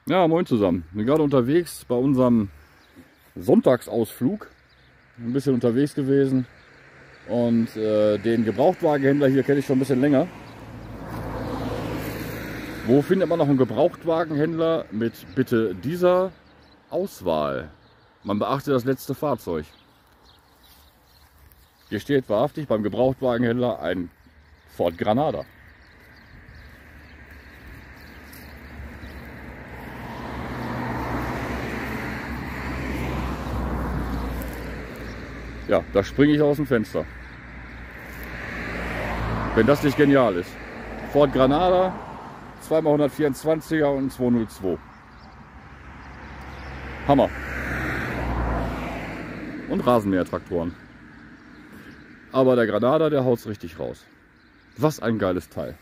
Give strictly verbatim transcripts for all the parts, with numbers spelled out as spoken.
Ja, moin zusammen. Ich bin gerade unterwegs bei unserem Sonntagsausflug. Ein bisschen unterwegs gewesen. Und äh, den Gebrauchtwagenhändler hier kenne ich schon ein bisschen länger. Wo findet man noch einen Gebrauchtwagenhändler mit bitte dieser Auswahl? Man beachte das letzte Fahrzeug. Hier steht wahrhaftig beim Gebrauchtwagenhändler ein Ford Granada. Ja, da springe ich aus dem Fenster. Wenn das nicht genial ist. Ford Granada, zwei mal hundertvierundzwanziger und zweihundertzwei. Hammer. Und Rasenmähertraktoren. Aber der Granada, der haut's richtig raus. Was ein geiles Teil.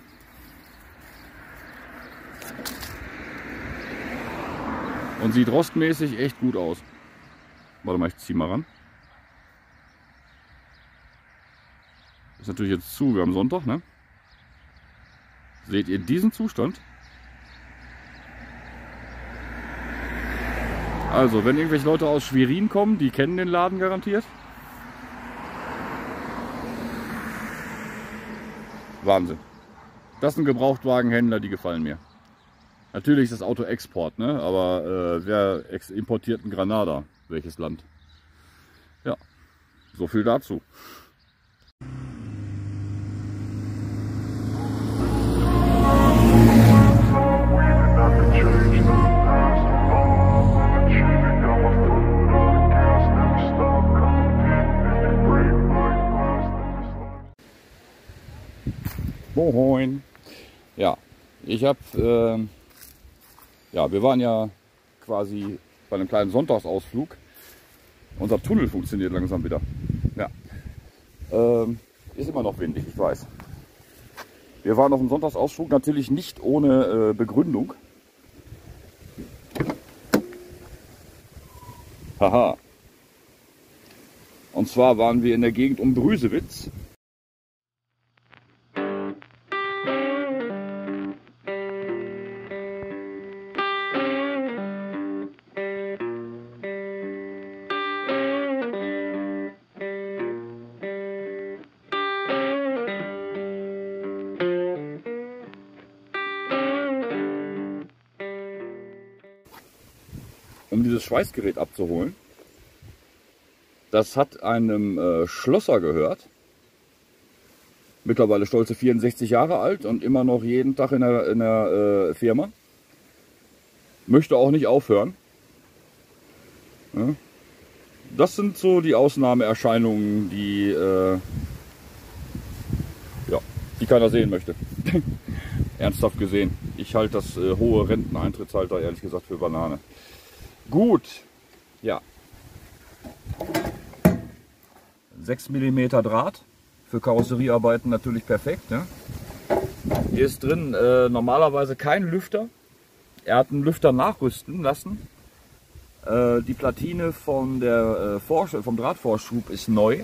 Und sieht rostmäßig echt gut aus. Warte mal, ich zieh mal ran. Ist natürlich jetzt zu, wir haben Sonntag, ne? Seht ihr diesen Zustand? Also, wenn irgendwelche Leute aus Schwerin kommen, die kennen den Laden garantiert. Wahnsinn. Das sind Gebrauchtwagenhändler, die gefallen mir. Natürlich ist das Auto Export, ne? Aber äh, wer importiert einen Granada? Welches Land? Ja, so viel dazu. Moin. Ja, ich habe, äh, ja, wir waren ja quasi bei einem kleinen Sonntagsausflug. Unser Tunnel funktioniert langsam wieder. Ja, ähm, ist immer noch windig, ich weiß. Wir waren auf dem Sonntagsausflug natürlich nicht ohne äh, Begründung. Haha. Und zwar waren wir in der Gegend um Brüsewitz. Um dieses Schweißgerät abzuholen. Das hat einem äh, Schlosser gehört. Mittlerweile stolze vierundsechzig Jahre alt und immer noch jeden Tag in der, in der äh, Firma. Möchte auch nicht aufhören. Ja. Das sind so die Ausnahmeerscheinungen, die, äh, ja, die keiner sehen möchte. Ernsthaft gesehen. Ich halte das äh, hohe Renteneintrittsalter ehrlich gesagt für Banane. Gut, ja. sechs Millimeter Draht, für Karosseriearbeiten natürlich perfekt. Ne? Hier ist drin äh, normalerweise kein Lüfter. Er hat einen Lüfter nachrüsten lassen. Äh, die Platine von der, äh, vom Drahtvorschub ist neu.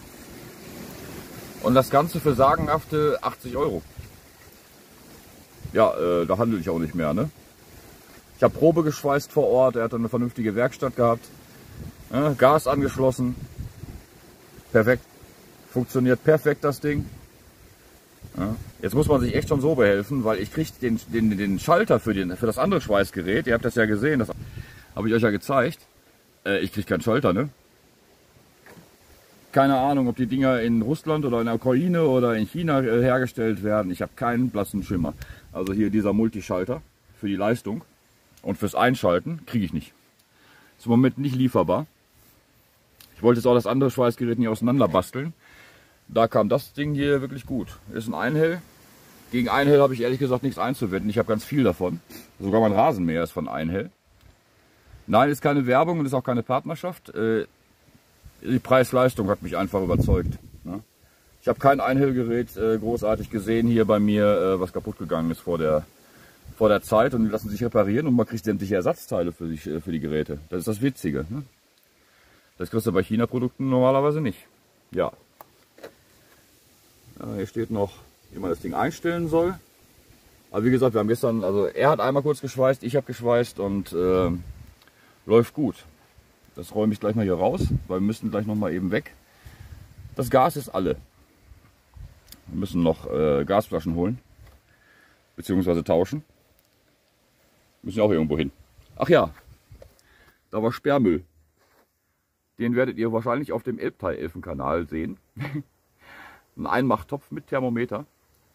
Und das Ganze für sagenhafte achtzig Euro. Ja, äh, da handle ich auch nicht mehr. Ne? Ich habe Probe geschweißt vor Ort, er hat eine vernünftige Werkstatt gehabt, ja, Gas angeschlossen, perfekt, funktioniert perfekt das Ding. Ja, jetzt muss man sich echt schon so behelfen, weil ich kriege den, den, den Schalter für, den, für das andere Schweißgerät, ihr habt das ja gesehen, das habe ich euch ja gezeigt, äh, ich kriege keinen Schalter, ne? Keine Ahnung, ob die Dinger in Russland oder in der Ukraine oder in China äh, hergestellt werden, ich habe keinen blassen Schimmer. Also hier dieser Multischalter für die Leistung. Und fürs Einschalten kriege ich nicht. Ist im Moment nicht lieferbar. Ich wollte jetzt auch das andere Schweißgerät nicht auseinander basteln. Da kam das Ding hier wirklich gut. Ist ein Einhell. Gegen Einhell habe ich ehrlich gesagt nichts einzuwenden. Ich habe ganz viel davon. Sogar mein Rasenmäher ist von Einhell. Nein, ist keine Werbung und ist auch keine Partnerschaft. Die Preis-Leistung hat mich einfach überzeugt. Ich habe kein Einhellgerät großartig gesehen hier bei mir, was kaputt gegangen ist vor der vor der Zeit und die lassen sich reparieren und man kriegt sämtliche Ersatzteile für die, für die Geräte. Das ist das Witzige. Ne? Das kriegst du bei China-Produkten normalerweise nicht. Ja. Ja. Hier steht noch, wie man das Ding einstellen soll. Aber wie gesagt, wir haben gestern, also er hat einmal kurz geschweißt, ich habe geschweißt und äh, läuft gut. Das räume ich gleich mal hier raus, weil wir müssen gleich noch mal eben weg. Das Gas ist alle. Wir müssen noch äh, Gasflaschen holen, beziehungsweise tauschen. Müssen ja auch irgendwo hin. Ach ja, da war Sperrmüll. Den werdet ihr wahrscheinlich auf dem Elbtal-Elfenkanal sehen. Ein Einmachtopf mit Thermometer.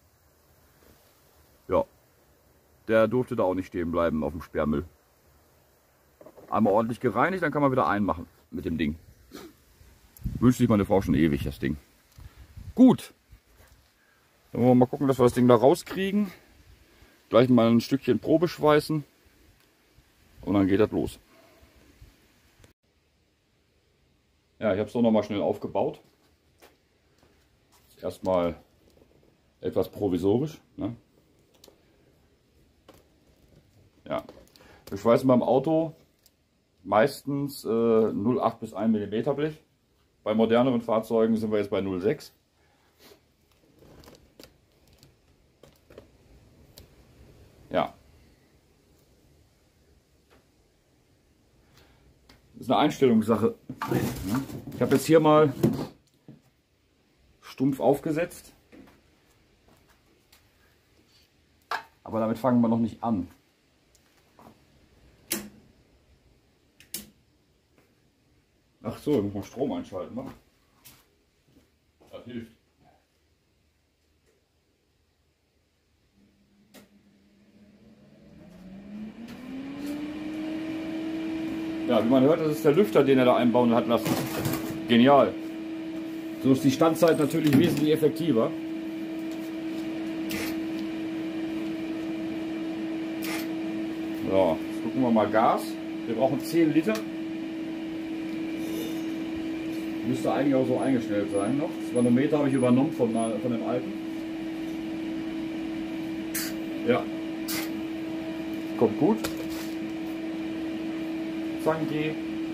Ja, der durfte da auch nicht stehen bleiben auf dem Sperrmüll. Einmal ordentlich gereinigt, dann kann man wieder einmachen mit dem Ding. Wünscht sich meine Frau schon ewig, das Ding. Gut. Dann wollen wir mal gucken, dass wir das Ding da rauskriegen. Gleich mal ein Stückchen Probe schweißen. Und dann geht das los. Ja, ich habe es doch noch mal schnell aufgebaut. Erstmal etwas provisorisch. Ne? Ja, wir schweißen beim Auto meistens äh, null Komma acht bis ein Millimeter Blech. Bei moderneren Fahrzeugen sind wir jetzt bei null Komma sechs. Ja. Das ist eine Einstellungssache. Ich habe jetzt hier mal stumpf aufgesetzt. Aber damit fangen wir noch nicht an. Ach so, ich muss mal Strom einschalten. Ne? Das hilft. Ja, wie man hört, das ist der Lüfter, den er da einbauen hat lassen. Genial. So ist die Standzeit natürlich wesentlich effektiver. So, jetzt gucken wir mal Gas. Wir brauchen zehn Liter. Müsste eigentlich auch so eingestellt sein noch. Das Manometer habe ich übernommen von, von dem alten. Ja. Kommt gut. Zange.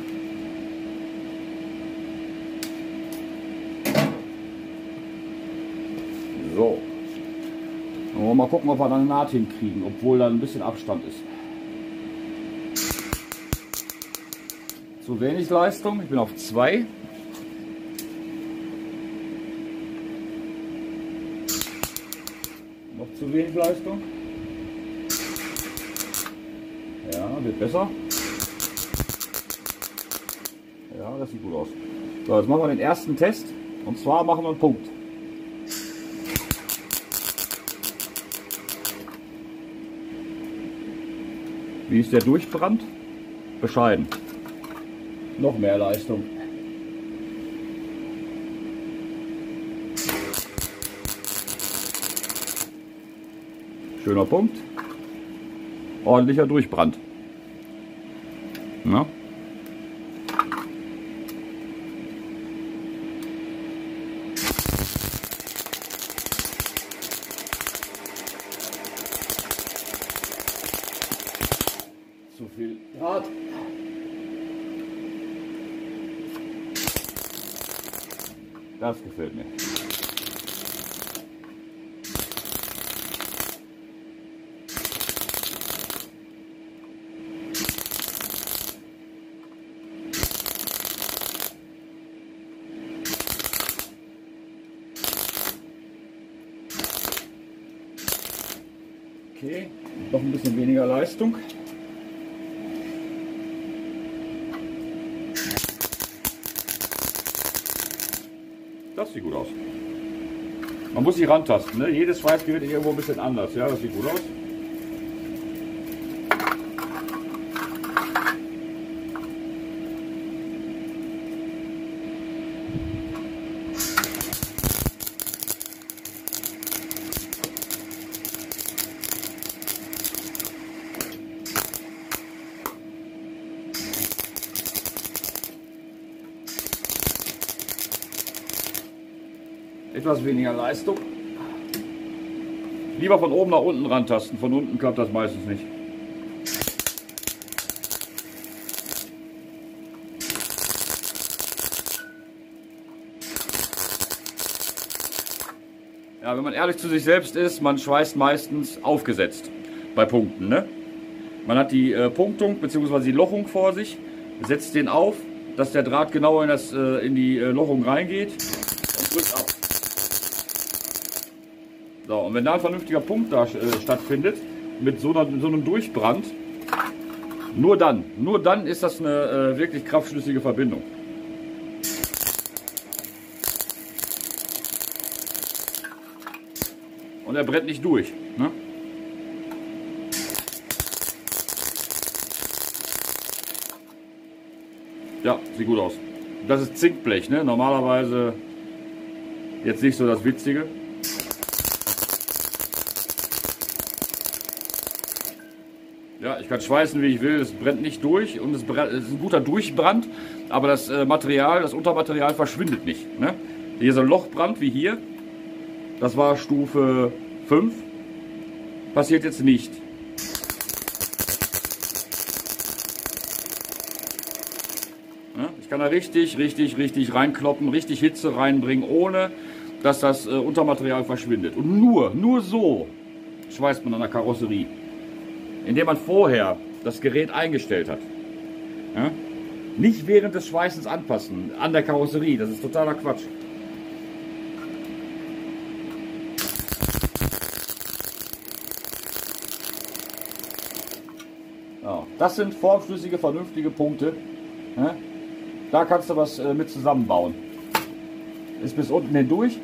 So. Dann wollen wir mal gucken, ob wir dann eine Naht hinkriegen, obwohl da ein bisschen Abstand ist. Zu wenig Leistung. Ich bin auf zwei. Noch zu wenig Leistung. Ja, wird besser. Ja, das sieht gut aus. So, jetzt machen wir den ersten Test. Und zwar machen wir einen Punkt. Wie ist der Durchbrand? Bescheiden. Noch mehr Leistung. Schöner Punkt. Ordentlicher Durchbrand. Na? Zu viel Draht. Das gefällt mir. Okay, noch ein bisschen weniger Leistung. Das sieht gut aus. Man muss sich rantasten, ne? Jedes Schweißgerät ist irgendwo ein bisschen anders. Ja, das sieht gut aus. Etwas weniger Leistung. Lieber von oben nach unten rantasten. Von unten klappt das meistens nicht. Ja, Ja, wenn man ehrlich zu sich selbst ist, man schweißt meistens aufgesetzt bei Punkten. Ne? Man hat die äh, Punktung bzw. die Lochung vor sich, setzt den auf, dass der Draht genau in, das, äh, in die äh, Lochung reingeht und drückt ab. So, und wenn da ein vernünftiger Punkt da äh, stattfindet, mit so, einer, so einem Durchbrand, nur dann, nur dann ist das eine äh, wirklich kraftschlüssige Verbindung. Und er brennt nicht durch. Ne? Ja, sieht gut aus. Das ist Zinkblech, ne? Normalerweise jetzt nicht so das Witzige. Ja, ich kann schweißen, wie ich will, es brennt nicht durch und es ist ein guter Durchbrand, aber das Material, das Untermaterial verschwindet nicht. Ne? Hier so ein Lochbrand wie hier, das war Stufe fünf, passiert jetzt nicht. Ja, ich kann da richtig, richtig, richtig reinkloppen, richtig Hitze reinbringen, ohne dass das Untermaterial verschwindet. Und nur, nur so schweißt man an der Karosserie. Indem man vorher das Gerät eingestellt hat. Ja? Nicht während des Schweißens anpassen an der Karosserie, das ist totaler Quatsch. Ja, das sind formschlüssige, vernünftige Punkte. Ja? Da kannst du was äh, mit zusammenbauen. Ist bis unten hindurch.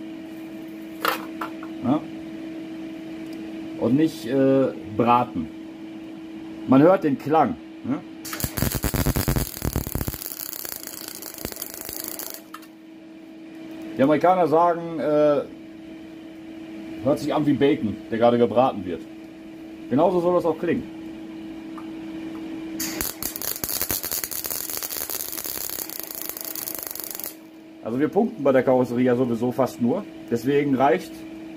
Ja? Und nicht äh, braten. Man hört den Klang. Ne? Die Amerikaner sagen, äh, hört sich an wie Bacon, der gerade gebraten wird. Genauso soll das auch klingen. Also wir punkten bei der Karosserie ja sowieso fast nur. Deswegen reicht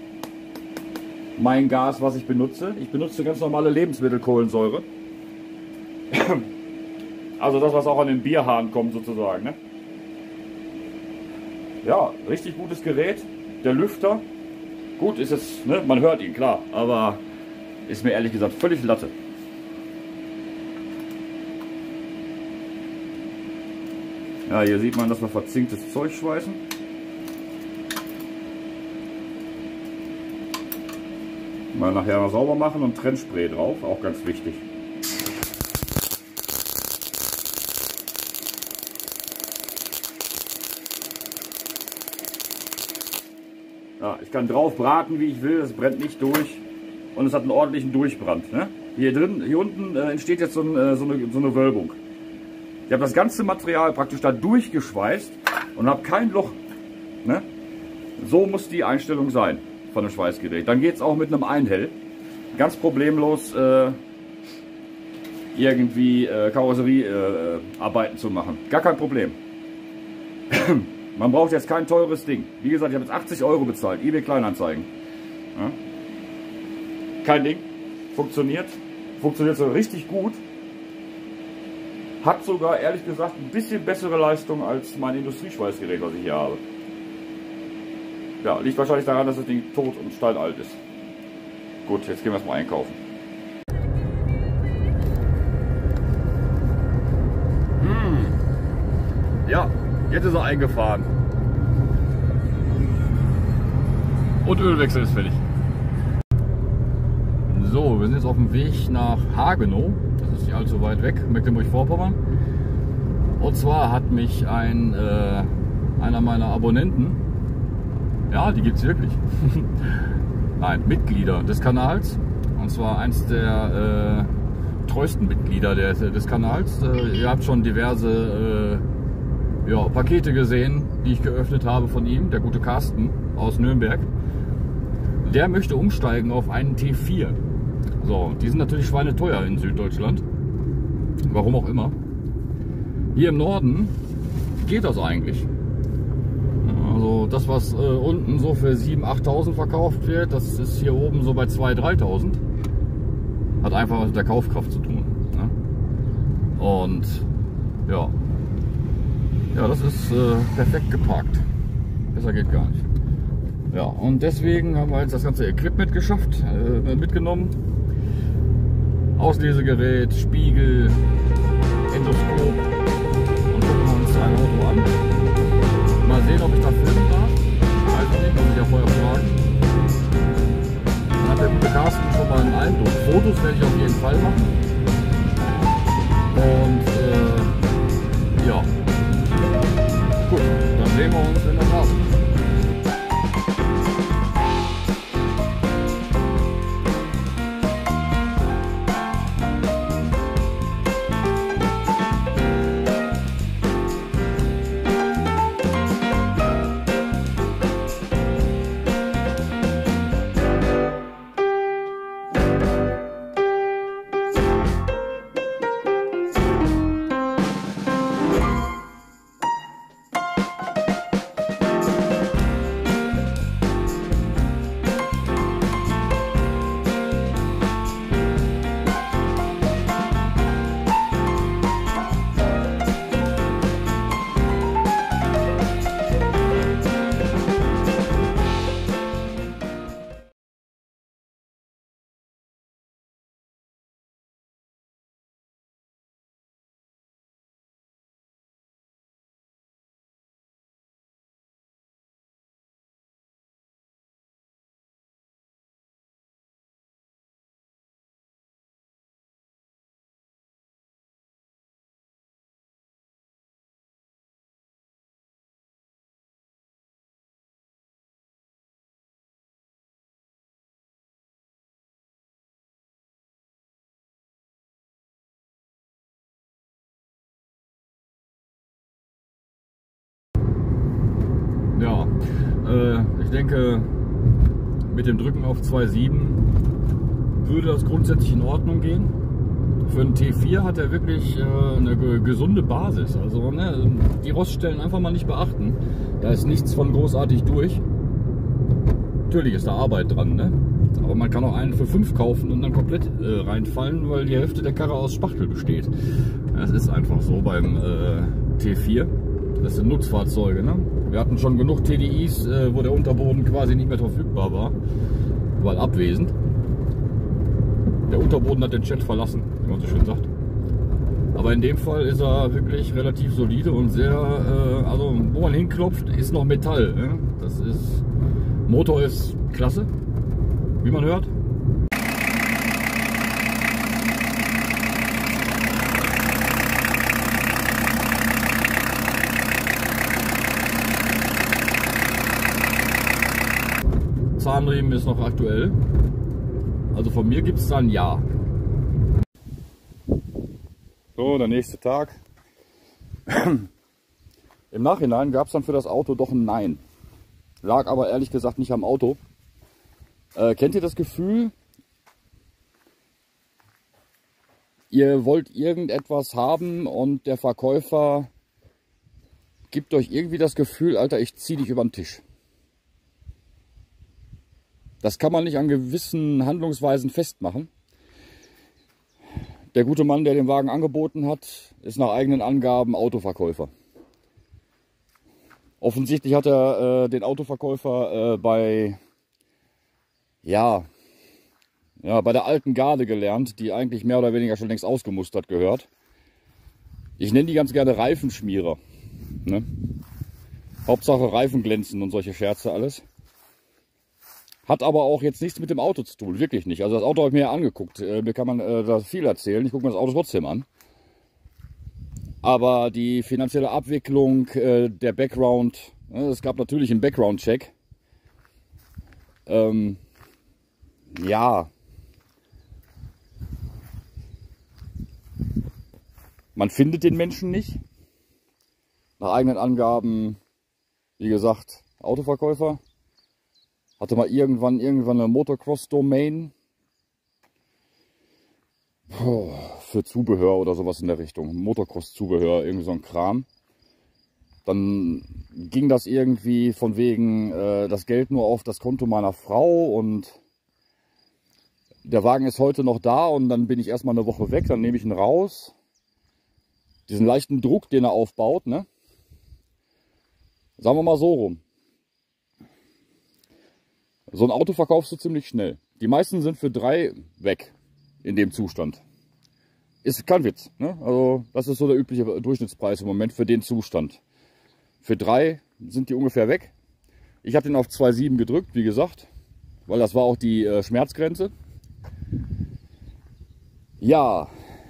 mein Gas, was ich benutze. Ich benutze ganz normale Lebensmittelkohlensäure. Also das, was auch an den Bierhahn kommt sozusagen. Ne? Ja, richtig gutes Gerät. Der Lüfter, gut ist es, ne? Man hört ihn, klar, aber ist mir ehrlich gesagt völlig Latte. Ja, hier sieht man, dass wir verzinktes Zeug schweißen. Mal nachher mal sauber machen und Trennspray drauf, auch ganz wichtig. Ja, ich kann drauf braten, wie ich will, es brennt nicht durch und es hat einen ordentlichen Durchbrand. Ne? Hier drin, hier unten äh, entsteht jetzt so, ein, äh, so, eine, so eine Wölbung. Ich habe das ganze Material praktisch da durchgeschweißt und habe kein Loch. Ne? So muss die Einstellung sein von einem Schweißgerät. Dann geht es auch mit einem Einhell. Ganz problemlos äh, irgendwie äh, Karosseriearbeiten äh, zu machen. Gar kein Problem. Man braucht jetzt kein teures Ding. Wie gesagt, ich habe jetzt achtzig Euro bezahlt. eBay Kleinanzeigen. Ja? Kein Ding. Funktioniert. Funktioniert so richtig gut. Hat sogar, ehrlich gesagt, ein bisschen bessere Leistung als mein Industrieschweißgerät, was ich hier habe. Ja, liegt wahrscheinlich daran, dass das Ding tot und steinalt ist. Gut, jetzt gehen wir erstmal einkaufen. Hm. Ja, jetzt ist er eingefahren. Und Ölwechsel ist fertig. So, wir sind jetzt auf dem Weg nach Hagenow. Das ist nicht allzu weit weg, Mecklenburg-Vorpommern. Und zwar hat mich ein, äh, einer meiner Abonnenten, ja, die gibt es wirklich, nein, Mitglieder des Kanals, und zwar eins der äh, treuesten Mitglieder des, des Kanals. Äh, ihr habt schon diverse äh, ja, Pakete gesehen, die ich geöffnet habe von ihm, der gute Carsten aus Nürnberg. Der möchte umsteigen auf einen T vier. So, die sind natürlich schweineteuer in Süddeutschland. Warum auch immer. Hier im Norden geht das eigentlich. Also das, was äh, unten so für siebentausend, achttausend verkauft wird, das ist hier oben so bei zweitausend, dreitausend. Hat einfach was mit der Kaufkraft zu tun. Ne? Und ja. Ja, das ist äh, perfekt geparkt. Besser geht gar nicht. Ja, und deswegen haben wir jetzt das ganze Equipment geschafft, äh, mitgenommen. Auslesegerät, Spiegel, Endoskop und gucken uns ein Auto an. Mal sehen, ob ich da filmen darf. Weiß ich nicht, muss ich ja vorher fragen. Dann hat der gute Carsten schon mal einen Eindruck. Fotos werde ich auf jeden Fall machen. Und äh, ja, gut, dann sehen wir uns in der Tat. Ja, äh, ich denke, mit dem Drücken auf zwei Komma sieben würde das grundsätzlich in Ordnung gehen. Für einen T vier hat er wirklich äh, eine gesunde Basis. Also ne, die Roststellen einfach mal nicht beachten. Da ist nichts von großartig durch. Natürlich ist da Arbeit dran, ne? Aber man kann auch einen für fünf kaufen und dann komplett äh, reinfallen, weil die Hälfte der Karre aus Spachtel besteht. Das ist einfach so beim äh, T vier. Das sind Nutzfahrzeuge, ne? Wir hatten schon genug T D Is, äh, wo der Unterboden quasi nicht mehr verfügbar war, weil abwesend. Der Unterboden hat den Chat verlassen, wie man so schön sagt. Aber in dem Fall ist er wirklich relativ solide und sehr, äh, also wo man hinklopft, ist noch Metall. Ne? Das ist, Motor ist klasse, wie man hört. Zahnriemen ist noch aktuell. Also von mir gibt es da ein Ja. So, der nächste Tag. Im Nachhinein gab es dann für das Auto doch ein Nein. Lag aber ehrlich gesagt nicht am Auto. Äh, kennt ihr das Gefühl, ihr wollt irgendetwas haben und der Verkäufer gibt euch irgendwie das Gefühl, Alter, ich zieh dich über den Tisch. Das kann man nicht an gewissen Handlungsweisen festmachen. Der gute Mann, der den Wagen angeboten hat, ist nach eigenen Angaben Autoverkäufer. Offensichtlich hat er äh, den Autoverkäufer äh, bei, ja, ja, bei der alten Garde gelernt, die eigentlich mehr oder weniger schon längst ausgemustert gehört. Ich nenne die ganz gerne Reifenschmierer. Ne? Hauptsache Reifen glänzen und solche Scherze alles. Hat aber auch jetzt nichts mit dem Auto zu tun, wirklich nicht. Also das Auto habe ich mir ja angeguckt. Äh, mir kann man äh, da viel erzählen. Ich gucke mir das Auto trotzdem an. Aber die finanzielle Abwicklung, äh, der Background, äh, es gab natürlich einen Background-Check. Ähm, ja. Man findet den Menschen nicht. Nach eigenen Angaben, wie gesagt, Autoverkäufer. Hatte mal irgendwann irgendwann eine Motocross-Domain für Zubehör oder sowas in der Richtung. Motocross-Zubehör, irgendwie so ein Kram. Dann ging das irgendwie von wegen äh, das Geld nur auf das Konto meiner Frau und der Wagen ist heute noch da und dann bin ich erstmal eine Woche weg, dann nehme ich ihn raus. Diesen leichten Druck, den er aufbaut, ne? Sagen wir mal so rum. So ein Auto verkaufst du ziemlich schnell. Die meisten sind für drei weg in dem Zustand. Ist kein Witz, ne? Also das ist so der übliche Durchschnittspreis im Moment für den Zustand. Für drei sind die ungefähr weg. Ich habe den auf zwei Komma sieben gedrückt, wie gesagt, weil das war auch die äh, Schmerzgrenze. Ja.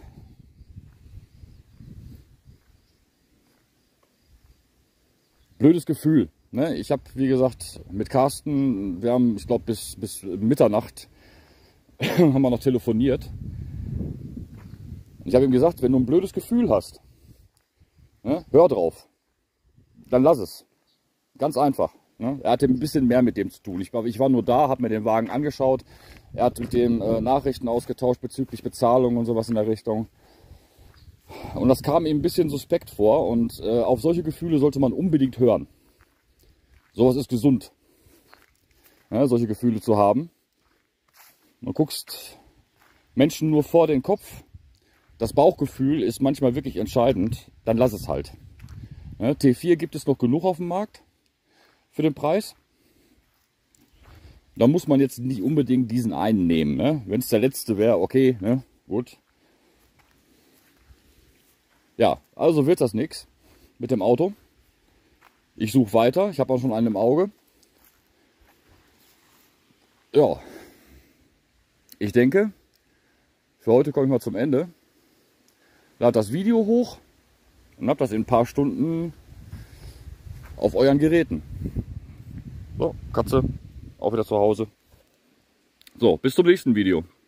Blödes Gefühl. Ne? Ich habe, wie gesagt, mit Carsten, wir haben, ich glaube, bis, bis Mitternacht haben wir noch telefoniert. Ich habe ihm gesagt, wenn du ein blödes Gefühl hast, ne, hör drauf. Dann lass es. Ganz einfach. Ne? Er hatte ein bisschen mehr mit dem zu tun. Ich war, ich war nur da, habe mir den Wagen angeschaut. Er hat mit dem äh, Nachrichten ausgetauscht bezüglich Bezahlung und sowas in der Richtung. Und das kam ihm ein bisschen suspekt vor. Und äh, auf solche Gefühle sollte man unbedingt hören. Sowas ist gesund. Ja, solche Gefühle zu haben. Du guckst Menschen nur vor den Kopf. Das Bauchgefühl ist manchmal wirklich entscheidend. Dann lass es halt. Ja, T vier gibt es noch genug auf dem Markt für den Preis. Da muss man jetzt nicht unbedingt diesen einen nehmen. Ne? Wenn es der letzte wäre, okay, ne? Gut. Ja, also wird das nichts mit dem Auto. Ich suche weiter. Ich habe auch schon einen im Auge. Ja. Ich denke, für heute komme ich mal zum Ende. Lade das Video hoch und habe das in ein paar Stunden auf euren Geräten. So, Katze, auch wieder zu Hause. So, bis zum nächsten Video.